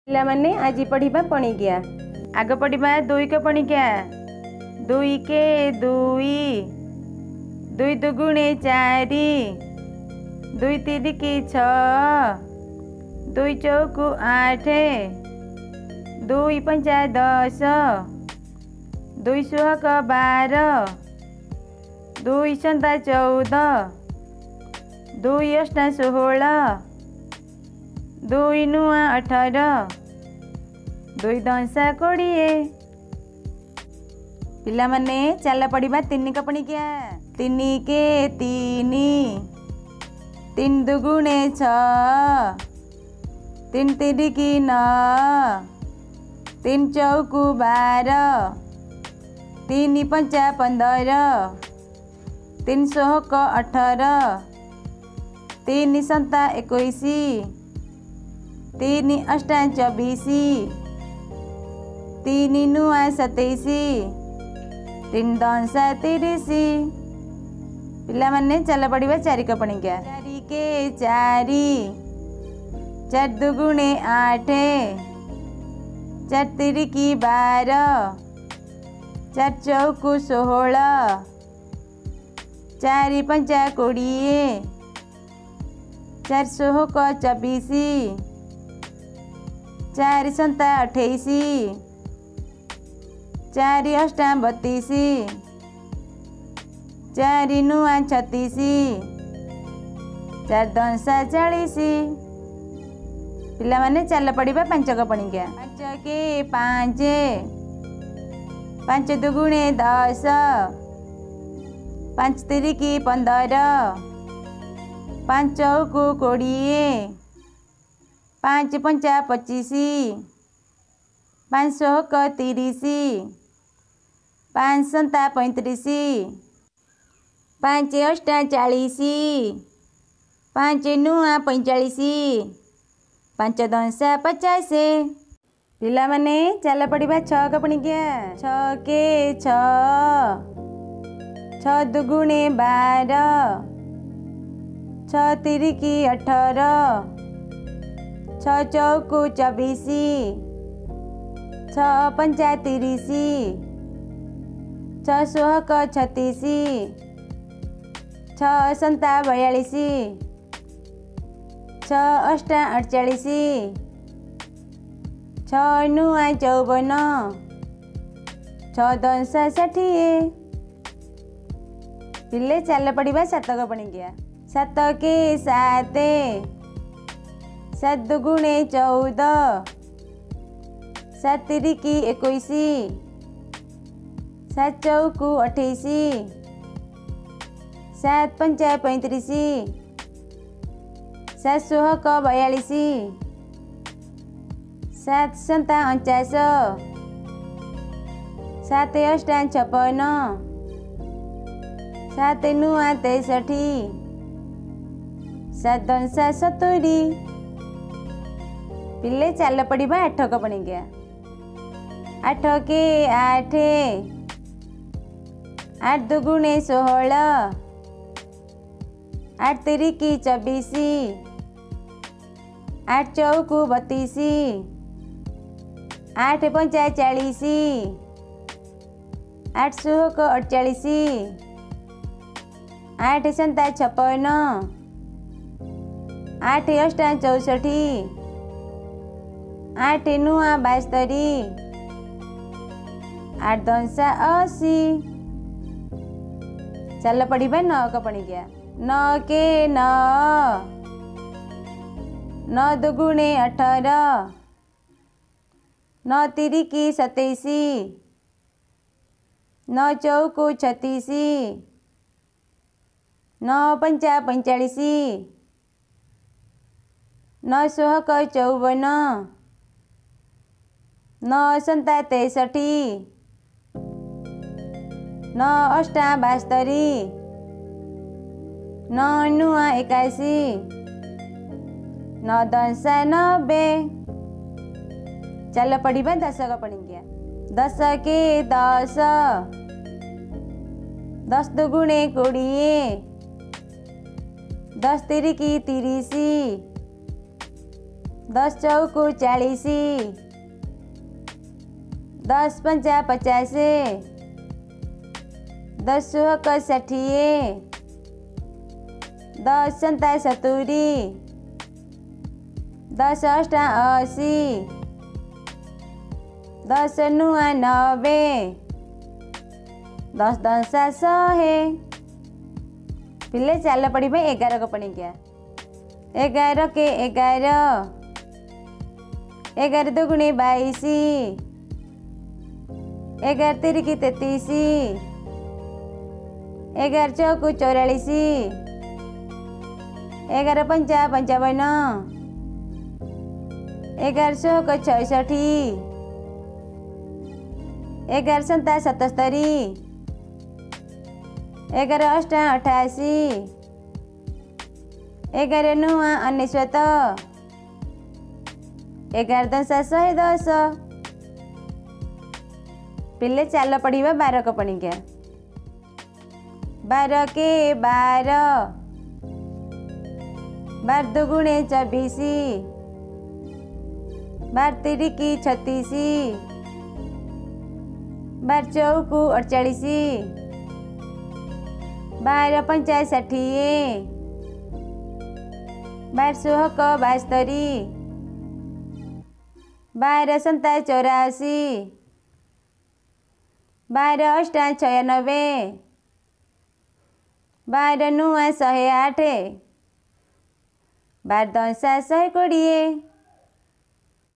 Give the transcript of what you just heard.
पिला माने आज पढ़िबा पणिकिया। आग पढ़िबा दुई के पणिकिया। दुई के दुई, दुई दुगुणे चारि, दुई तीन की छः, दुई चौकु आठ, दुई पंचा 10, दुई सोहक 12, दुई संता 14, दुई अष्टा 16, दुई नुआ 18, दुई दंसा 20। पिला माने चल पढ़िबा तीन का पणिकिया। तीन के तीन, तीन दुगुणे 6, तीन तीन की 9, तीन चौकु 12, तीन पंचा 15, तीन सोहक 18, तीन संता 21, तीन अष्टा 24, तीन नुआ 27, तीन दंसा 30। पिला माने चल पढ़िबा चारि का पणिकिया। चारि के चारि, चार दुगुणे 8, चार तीन की 12, चार चौकु 16, चार पंचा 20, चार सोहक 24, चार संता 28, चार अष्टा 32, चार नुआ 36, चार दंसा 40। पिला माने चल पढ़िबा पांच का पणिकिया। पांच के पांच, पांच दुगुणे 10, पांच तीन की 15, पांच चौकु 20, पांच पंचा 25, पांच सोहक 30, पांच संता 35, पांच अष्टा 40, पांच नुआ 45, पांच दंसा 50। पिला माने चल पढ़िबा छः का पणिकिया। छः के छः, छः दुगुणे 12, छः तीन की 18, छः चौकु 24, छः पंचा 30, छः सोहक 36, छः संता 42, छः अष्टा 48, छः नुआ 54, छः दंसा 60। पिले चल पढ़िबा सात का पणिकिया। सात के सात, सात दुगुणे 14, सात तीन की 21, सात चौकु 28, सात पंचा 35, सात सोहक 42, सात संता 49, सात अष्टा 56, सात नुआ 63, सात दंसा 70। पिले चल पढ़िबा आठ का पणिकिया। आठ के आठ, आठ दुगुणे 16, आठ तीन की 24, आठ चौकु 32, आठ पंचा 40, आठ सोहक 48, आठ संता 56, आठ अष्टा 64, आठ नुआ 72, आठ दंसा 80। चल पढ़िबा नौ का पणिकिया। नौ के नौ, नौ दुगुणे 18, नौ तीन की 27, नौ चौकु 36, नौ पंचा 45, नौ सोहक 54, नौ संता 63, नौ अष्टा 72, नौ नुआ 81, नौ दंसा 90। चल पढ़िबा दस का पणिकिया। दस के 10, दस दुगुणे 20, दस तीन की 30, दस चौकु 40, 10 पंचा 50, 10 सुहक 60, 10 सन्ता 70, 10 अष्टा 80, 10 नुआ 90, 10 दशा 100। पिले चाल पड़े 11 को पणिकिया। 11 के 11, 11 दुगुणी 22, 11 तिरिकी 33, 11 चौकु 44, 11 पंचा 55, 11 सोहक 66, 11 सन्ता 77, 11 अष्टा 88, 11 नुआ 99, 11 दशा 110। पिले चाल पड़िबा 12 को पणिकिया। 12 के 12, 12 दुगुणे 24, 12 तिरिकी 36, 12 चौकु 48, 12 पंचा 60, 12 सोहक 72, 12 सन्ता 84, 12 अष्टा 96, 12 नुआ 108, 12 दशा 120।